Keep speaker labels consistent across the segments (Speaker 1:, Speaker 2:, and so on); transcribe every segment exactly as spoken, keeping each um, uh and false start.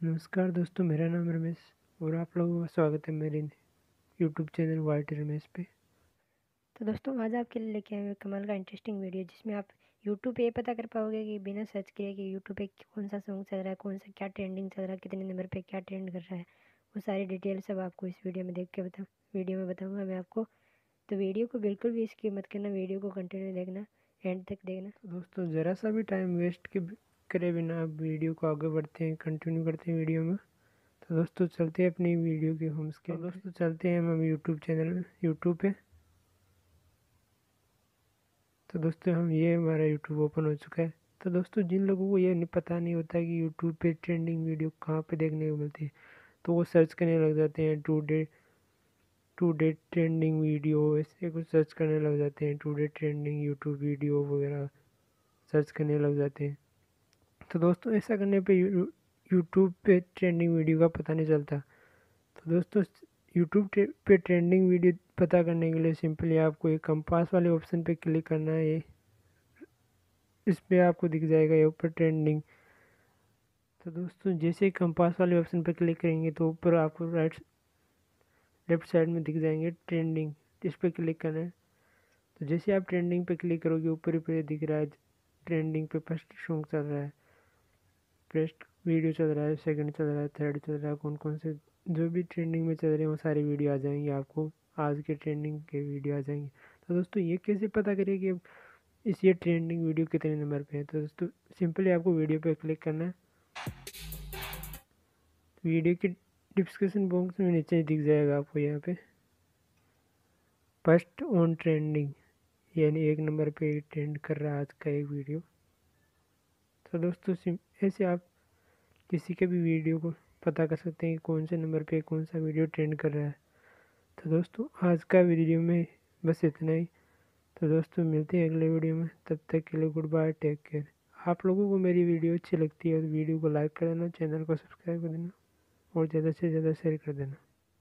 Speaker 1: नमस्कार दोस्तों, मेरा नाम रमेश और आप लोगों का स्वागत है मेरे यूट्यूब चैनल वाइट रमेश पे।
Speaker 2: तो दोस्तों आज आपके लिए लेके आए हुए कमाल का इंटरेस्टिंग वीडियो जिसमें आप यूट्यूब पे ये पता कर पाओगे कि बिना सर्च किए कि यूट्यूब पे कौन सा सॉन्ग चल रहा है, कौन सा क्या ट्रेंडिंग चल रहा है, कितने नंबर पे क्या ट्रेंड कर रहा है। वो सारी डिटेल सब आपको इस वीडियो में देख के बता वीडियो में बताऊँगा मैं आपको। तो वीडियो को बिल्कुल भी स्किप मत करना, वीडियो को कंटिन्यू देखना, एंड तक देखना।
Speaker 1: तो दोस्तों ज़रा सा भी टाइम वेस्ट के करे बिना आप वीडियो को आगे बढ़ते हैं, कंटिन्यू करते हैं वीडियो में। तो दोस्तों चलते हैं अपनी वीडियो के होम स्क्रीन। तो दोस्तों चलते हैं हम यूट्यूब चैनल में यूट्यूब पे। तो दोस्तों हम ये हमारा यूट्यूब ओपन हो चुका है। तो दोस्तों जिन लोगों को ये नहीं पता नहीं होता कि यूट्यूब पे ट्रेंडिंग वीडियो कहाँ पे देखने को मिलती है, तो वो सर्च करने लग जाते हैं today today trending video, ऐसे कुछ सर्च करने लग जाते हैं। Today trending YouTube video वगैरह सर्च करने लग जाते हैं। तो दोस्तों ऐसा करने पे यू, यूट्यूब पे ट्रेंडिंग वीडियो का पता नहीं चलता। तो दोस्तों यूट्यूब पे ट्रेंडिंग वीडियो पता करने के लिए सिंपली आपको एक कंपास वाले ऑप्शन पे क्लिक करना है। ये इस पर आपको दिख जाएगा ये ऊपर ट्रेंडिंग। तो दोस्तों जैसे ही कंपास वाले ऑप्शन पे क्लिक करेंगे तो ऊपर आपको राइट लेफ्ट साइड में दिख जाएंगे ट्रेंडिंग, इस पर क्लिक करना है। तो जैसे आप ट्रेंडिंग पे क्लिक करोगे ऊपर ऊपर दिख रहा है ट्रेंडिंग पे फर्स्ट सॉन्ग चल रहा है, फर्स्ट वीडियो चल रहा है, सेकंड चल रहा है, थर्ड चल रहा है, कौन कौन से जो भी ट्रेंडिंग में चल रहे हैं वो सारी वीडियो आ जाएंगी आपको। आज के ट्रेंडिंग के वीडियो आ जाएंगे। तो दोस्तों ये कैसे पता करें कि इस ये ट्रेंडिंग वीडियो कितने नंबर पे है। तो दोस्तों सिंपली आपको वीडियो पे क्लिक करना है। वीडियो की डिस्क्रिप्शन बॉक्स में नीचे दिख जाएगा आपको यहाँ पे फर्स्ट ऑन ट्रेंडिंग, यानी एक नंबर पे ट्रेंड कर रहा है आज का एक वीडियो। तो दोस्तों ऐसे आप किसी के भी वीडियो को पता कर सकते हैं कि कौन से नंबर पे कौन सा वीडियो ट्रेंड कर रहा है। तो दोस्तों आज का वीडियो में बस इतना ही। तो दोस्तों मिलते हैं अगले वीडियो में, तब तक के लिए गुड बाय, टेक केयर। आप लोगों को मेरी वीडियो अच्छी लगती है तो वीडियो को लाइक कर देना, चैनल को सब्सक्राइब कर देना और ज़्यादा से ज़्यादा शेयर कर देना।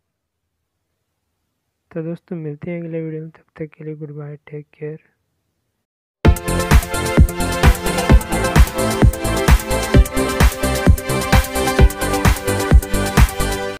Speaker 1: तो दोस्तों मिलते हैं अगले वीडियो में, तब तक के लिए गुड बाय, टेक केयर।